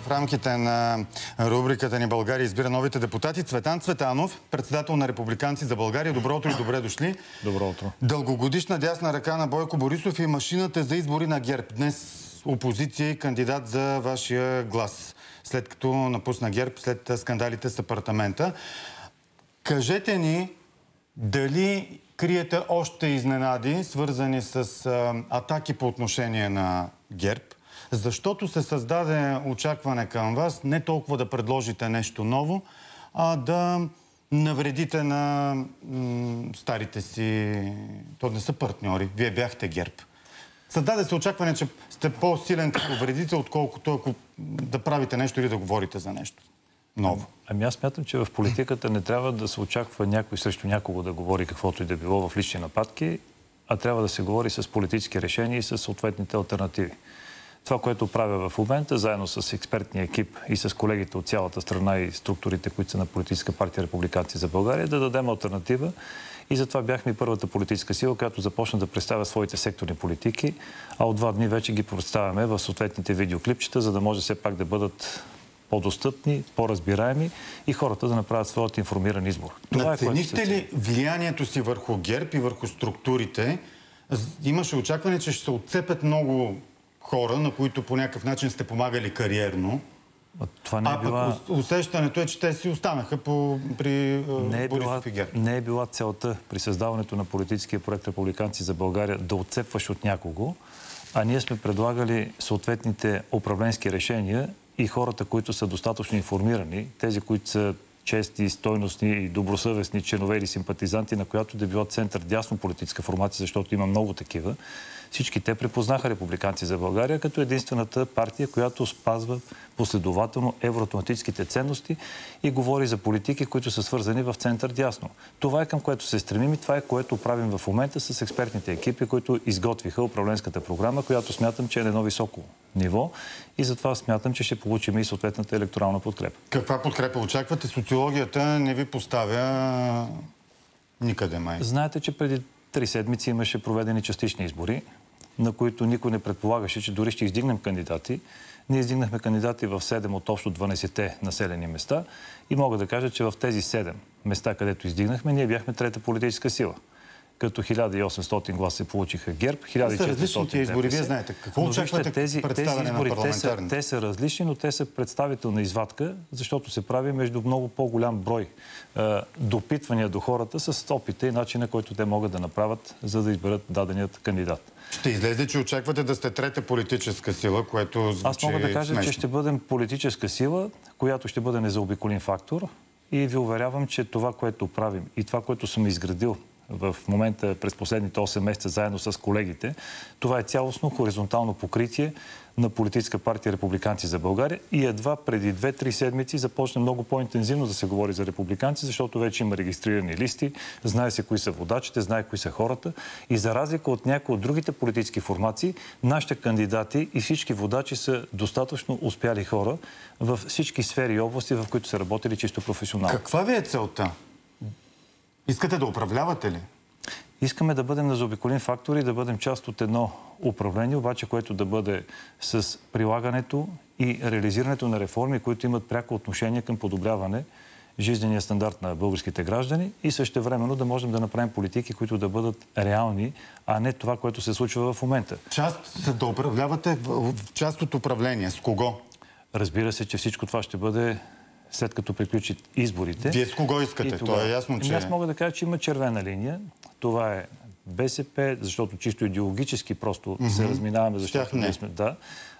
в рамките на рубриката ни България избира новите депутати. Цветан Цветанов, председател на Републиканци за България. Добро утро и добре дошли. Добро утро. Дългогодишна дясна ръка на Бойко Борисов и машината за избори на ГЕРБ. Днес опозиция и кандидат за вашия глас, след като напусна ГЕРБ след скандалите с апартамента. Кажете ни дали криете още изненади, свързани с атаки по отношение на ГЕРБ, защото се създаде очакване към вас не толкова да предложите нещо ново, а да навредите на старите си... То не са партньори. Вие бяхте ГЕРБ. Създаде се очакване, че сте по-силен като вредител, отколкото ако да правите нещо или да говорите за нещо ново. Ами аз смятам, че в политиката не трябва да се очаква някой срещу някого да говори каквото и да било в лични нападки, а трябва да се говори с политически решения и с съответните алтернативи. Това, което правя в момента, заедно с експертния екип и с колегите от цялата страна и структурите, които са на Политическа партия Републиканци за България, да дадем алтернатива. И затова бяхме и първата политическа сила, която започна да представя своите секторни политики, а от 2 дни вече ги представяме в съответните видеоклипчета, за да може все пак да бъдат по-достъпни, по-разбираеми и хората да направят своят информиран избор. Наценихте ли влиянието си върху ГЕРБ и върху структурите? Имаше очакване, че ще се отцепят много хора, на които по някакъв начин сте помагали кариерно. Това не е била... усещането е, че те си останаха при Борисов и ГЕРБ. Не е била целта при създаването на политическия проект Републиканци за България да отцепваш от някого, а ние сме предлагали съответните управленски решения и хората, които са достатъчно информирани, тези, които са чести, стойностни и добросъвестни членове или симпатизанти, на която да била център дясно политическа формация, защото има много такива, всички те припознаха Републиканци за България като единствената партия, която спазва последователно евроатлантическите ценности и говори за политики, които са свързани в център дясно. Това е към което се стремим и това е което правим в момента с експертните екипи, които изготвиха управленската програма, която смятам, че е на едно високо ниво и затова смятам, че ще получим и съответната електорална подкрепа. Каква подкрепа очаквате? Социологията не ви поставя никъде май. Знаете, че преди 3 седмици имаше проведени частични избори, на които никой не предполагаше, че дори ще издигнем кандидати. Ние издигнахме кандидати в 7 от общо 12-те населени места и мога да кажа, че в тези 7 места, където издигнахме, ние бяхме трета политическа сила. Като 1800 гласа се получиха ГЕРБ, 1400 различните избори, вие знаете. Какво очаквате представяне на парламентарни? Те са различни, но те са представителна извадка, защото се прави между много по-голям брой допитвания до хората с опита и начина, който те могат да направят, за да изберат даденият кандидат. Ще излезе, че очаквате да сте трета политическа сила, което звучи Аз мога да кажа, смешно. че ще бъдем политическа сила, която ще бъде незаобиколим фактор и ви уверявам, че това, което правим и това, което съм изградил в момента през последните 8 месеца заедно с колегите, това е цялостно хоризонтално покритие на Политическа партия Републиканци за България и едва преди 2-3 седмици започна много по-интензивно да се говори за републиканци, защото вече има регистрирани листи, знае се кои са водачите, знае кои са хората и за разлика от някои от другите политически формации, нашите кандидати и всички водачи са достатъчно успяли хора в всички сфери и области, в които са работили чисто професионално. Каква ви е целта? Искате да управлявате ли? Искаме да бъдем незаобиколим фактор и да бъдем част от едно управление, обаче което да бъде с прилагането и реализирането на реформи, които имат пряко отношение към подобряване жизнения стандарт на българските граждани и същевременно да можем да направим политики, които да бъдат реални, а не това, което се случва в момента. Да управлявате в част от управление. С кого? Разбира се, че всичко това ще бъде след като приключат изборите. Вие с кого искате? То е ясно, че... Аз мога да кажа, че има червена линия. Това е БСП, защото чисто идеологически просто се разминаваме, защото ние сме... Да.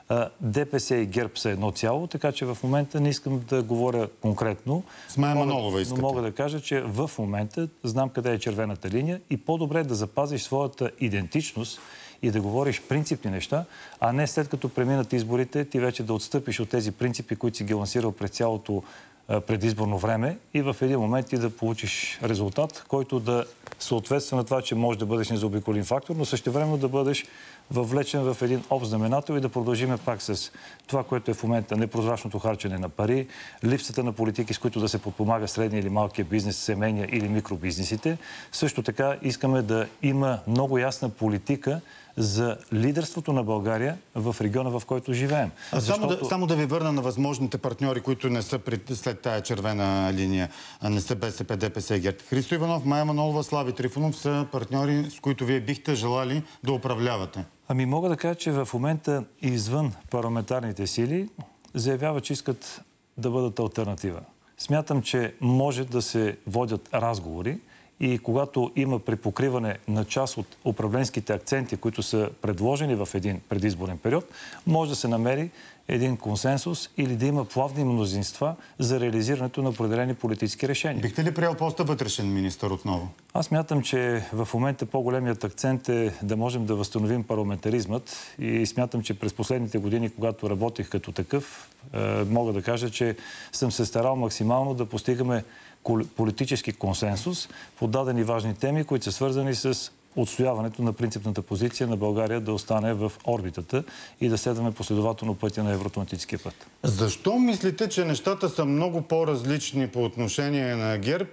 ДПС и ГЕРБ са едно цяло, така че в момента не искам да говоря конкретно. С Мая Манолова искате. Но мога да кажа, че в момента знам къде е червената линия и по-добре е да запазиш своята идентичност и да говориш принципни неща, а не след като преминат изборите, ти вече да отстъпиш от тези принципи, които си ги лансирал през цялото предизборно време и в един момент ти да получиш резултат, който да съответства на това, че може да бъдеш незаобиколим фактор, но същевременно да бъдеш въвлечен в един общ знаменател и да продължиме пак с това, което е в момента непрозрачното харчене на пари, липсата на политики, с които да се подпомага средния или малкия бизнес, семейния или микробизнесите. Също така искаме да има много ясна политика за лидерството на България в региона, в който живеем. Само да ви върна на възможните партньори, които не са след тая червена линия, не са БСП, ДПС и ГЕРБ. Христо Иванов, Мая Манолова, Слави Трифонов са партньори, с които вие бихте желали да управлявате. Ами мога да кажа, че в момента извън парламентарните сили заявяват, че искат да бъдат алтернатива. Смятам, че може да се водят разговори и когато има припокриване на част от управленските акценти, които са предложени в един предизборен период, може да се намери един консенсус или да има плавни мнозинства за реализирането на определени политически решения. Бихте ли приел поста вътрешен министър отново? Аз смятам, че в момента по-големият акцент е да можем да възстановим парламентаризмът и смятам, че през последните години, когато работих като такъв, мога да кажа, че съм се старал максимално да постигаме политически консенсус по дадени важни теми, които са свързани с отстояването на принципната позиция на България да остане в орбитата и да следваме последователно пътя на евроатлантическия път. Защо мислите, че нещата са много по-различни по отношение на ГЕРБ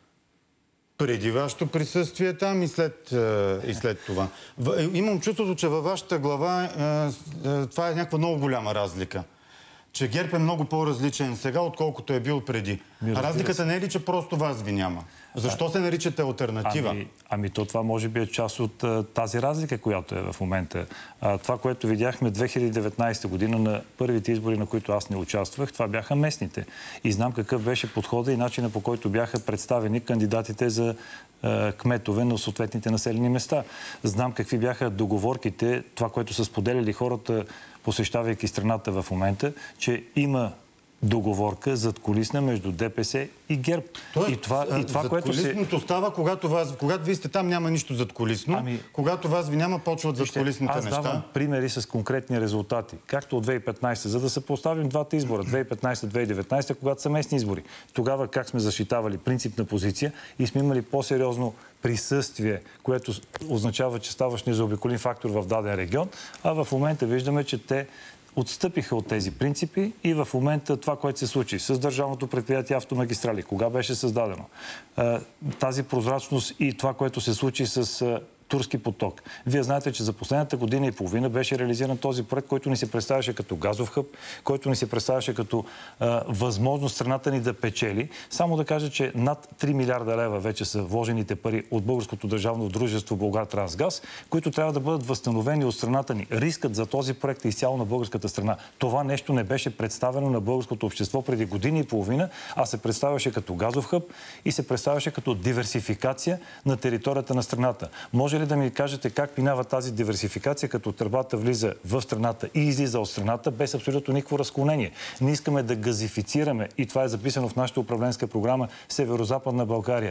преди вашето присъствие там и след това? Имам чувството, че във вашата глава това е някаква много голяма разлика. Че ГЕРБ е много по-различен сега, отколкото е бил преди. Разликата не е ли, че просто вас ви няма? Защо се наричате алтернатива? Ами това може би е част от тази разлика, която е в момента. Това, което видяхме 2019 година на първите избори, на които аз не участвах, това бяха местните. И знам какъв беше подхода и начина, по който бяха представени кандидатите за кметове на съответните населени места. Знам какви бяха договорките, това, което са споделяли хората, посещавайки страната в момента, че има договорка задкулисна между ДПС и ГЕРБ. Задкулисното става, когато вие сте там, няма нищо задкулисно. Когато вас ви няма, почват задкулисните неща. Аз давам примери с конкретни резултати. Както от 2015, за да се поставим двата избора. 2015-2019, когато са местни избори. Тогава как сме защитавали принципна позиция и сме имали по-сериозно присъствие, което означава, че ставаш незаобиколим фактор в даден регион, а в момента виждаме, че те отстъпиха от тези принципи и в момента това, което се случи с държавното предприятие Автомагистрали, кога беше създадено, тази прозрачност и това, което се случи с Турски поток. Вие знаете, че за последната година и половина беше реализиран този проект, който ни се представяше като газов хъб, който ни се представяше като възможност страната ни да печели. Само да кажа, че над 3 милиарда лева вече са вложените пари от българското държавно дружество Булгартрансгаз, които трябва да бъдат възстановени от страната ни. Рискът за този проект е изцяло на българската страна. Това нещо не беше представено на българското общество преди година и половина, а се представяше като газов хъб и се представяше като диверсификация на територията на страната. Може ли да ми кажете как минава тази диверсификация, като тръбата влиза в страната и излиза от страната без абсолютно никакво разклонение? Ние искаме да газифицираме, и това е записано в нашата управленска програма, Северо-Западна България,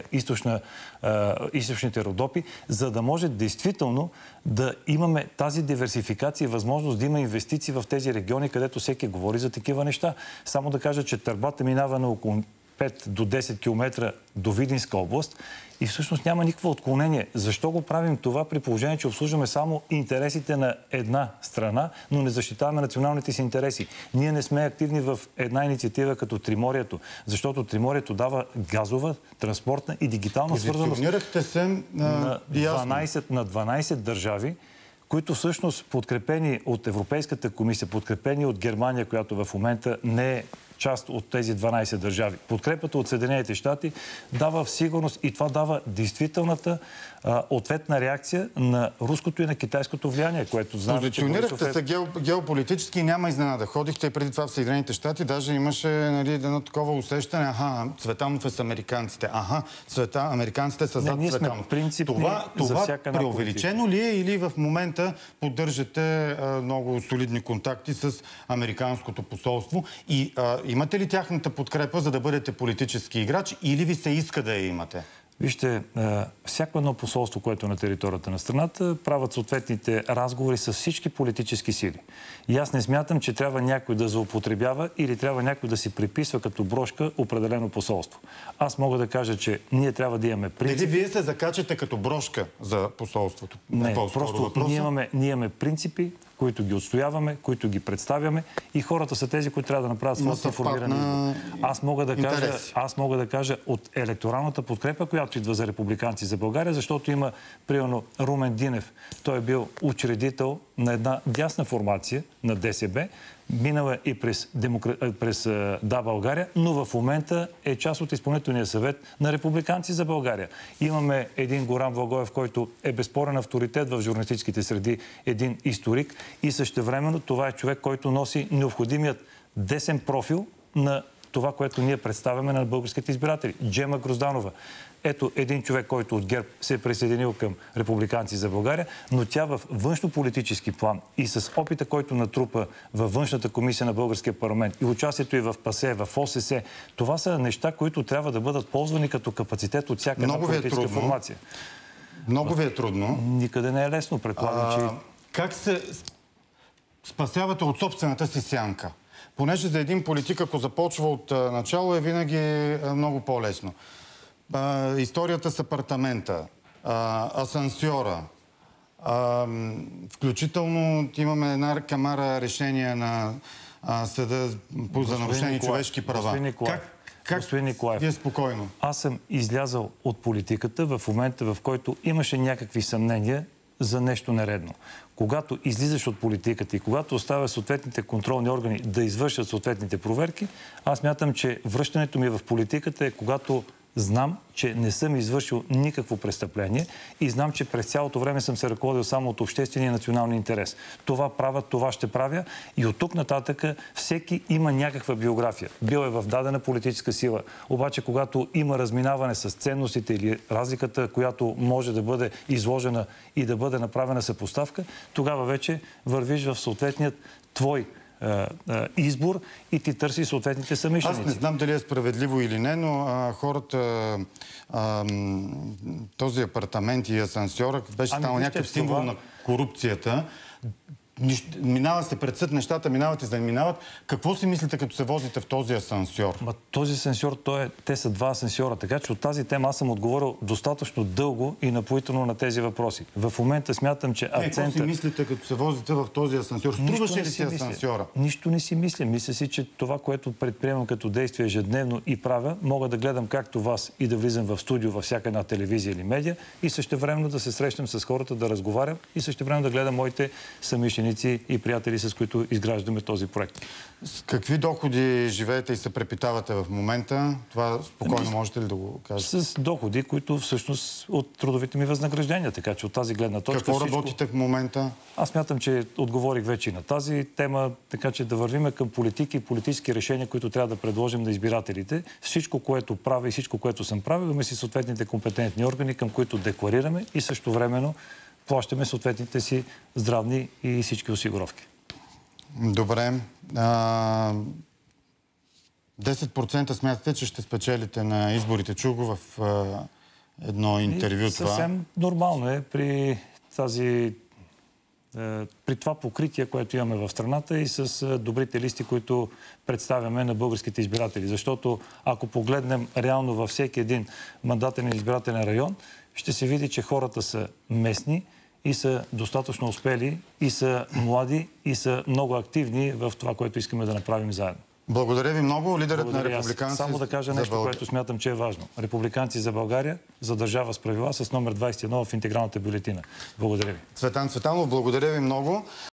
източните Родопи, за да може действително да имаме тази диверсификация и възможност да има инвестиции в тези региони, където всеки говори за такива неща. Само да кажа, че тръбата минава на около 5 до 10 км до Видинска област и всъщност няма никакво отклонение. Защо го правим това при положение, че обслужваме само интересите на една страна, но не защитаваме националните си интереси? Ние не сме активни в една инициатива като Триморието, защото Триморието дава газова, транспортна и дигитална свързаност на 12 държави, които всъщност подкрепени от Европейската комисия, подкрепени от Германия, която в момента не е част от тези 12 държави. Подкрепата от Съединените щати дава сигурност и това дава действителната ответна реакция на руското и на китайското влияние, което знаем, че позиционирахте се геополитически и няма изненада. Ходихте преди това в Съединените щати, даже имаше едно такова усещане. Цветанов е с американците. Американците са зад Цветанов. Това преувеличено ли е или в момента поддържате много солидни контакти с американското посолство? И имате ли тяхната подкрепа, за да бъдете политически играч, или ви се иска да я имате? Вижте, всяко едно посолство, което е на територията на страната, правят съответните разговори с всички политически сили. И аз не смятам, че трябва някой да злоупотребява или трябва някой да си приписва като брошка определено посолство. Аз мога да кажа, че ние трябва да имаме принцип. Дали вие се закачате като брошка за посолството? Не, просто ние имаме принципи, които ги отстояваме, които ги представяме и хората са тези, които трябва да направят своето информиране избор. Аз мога да кажа от електоралната подкрепа, която идва за републиканци за България, защото има, примерно, Румен Динев. Той е бил учредител на една дясна формация на ДСБ, минала и през Да, България, но в момента е част от изпълнителния съвет на републиканци за България. Имаме един Горан Благоев, който е безспорен авторитет в журналистическите среди, един историк и същевременно това е човек, който носи необходимият десен профил на това, което ние представяме на българските избиратели. Джема Грозданова. Ето един човек, който от ГЕРБ се е присъединил към републиканци за България, но тя в външно-политически план и с опита, който натрупа във външната комисия на българския парламент и участието и в ПАСЕ, в ОССЕ, това са неща, които трябва да бъдат ползвани като капацитет от всяка една политическа формация. Много ви е трудно. Никъде не е лесно, предполагам, че... Как се спасявате от собствената си сянка? Понеже за един политик, ако започва от начало, е винаги много по-лесно. Историята с апартамента, асансьора, включително имаме една камара решения на съда за нарушени човешки права. Господин Николаев, вие спокойно. Аз съм излязал от политиката в момента, в който имаше някакви съмнения за нещо нередно. Когато излизаш от политиката и когато оставя съответните контролни органи да извършат съответните проверки, аз мятам, че връщането ми в политиката е когато знам, че не съм извършил никакво престъпление и знам, че през цялото време съм се ръководил само от обществения и националния интерес. Това правя, това ще правя и от тук нататък всеки има някаква биография. Бил е в дадена политическа сила. Обаче, когато има разминаване с ценностите или разликата, която може да бъде изложена и да бъде направена съпоставка, тогава вече вървиш в съответният твой избор и ти търси съответните съмишленици. Аз не знам дали е справедливо или не, но хората, този апартамент и асансьора беше станал някакъв символ на корупцията. Минава се пред съд, нещата минават и за да минават. Какво си мислите, като се возите в този асансьор? Този асансьор, те са два асансьора, така че от тази тема аз съм отговорил достатъчно дълго и напоително на тези въпроси. В момента смятам, че акцента... Какво си мислите, като се возите в този асансьор? Струваше ли си асансьора? Нищо не си мисля. Мисля си, че това, което предприемам като действие ежедневно и правя, мога да гледам както вас и да влизам в студио във всяка една телевизия или медия и същевременно да се срещам с хората, да разговарям и същевременно да гледам моите съмишленици и приятели, с които изграждаме този проект. С какви доходи живеете и се препитавате в момента? Това спокойно можете ли да го кажете? С доходи, които всъщност от трудовите ми възнаграждения. Така че от тази гледна точка... Какво работите в момента? Аз мятам, че отговорих вече и на тази тема, така че да вървиме към политики и политически решения, които трябва да предложим на избирателите. Всичко, което правя и всичко, което съм правил, имаме си съответните компетентни органи, към които декларираме и също времено плащаме съответните си здравни и всички осигуровки. Добре. 10% смятате, че ще спечелите на изборите. Чух го в едно интервю. Съвсем нормално е при това покритие, което имаме в страната и с добрите листи, които представяме на българските избиратели. Защото ако погледнем реално във всеки един мандатен избирателен район, ще се види, че хората са местни и са достатъчно успели, и са млади, и са много активни в това, което искаме да направим заедно. Благодаря ви много, лидерът на републиканци. Само да кажа нещо, което смятам, че е важно. Републиканци за България, за държава с правила, с номер 21 в интегралната бюлетина. Благодаря ви. Цветан Цветанов, благодаря ви много.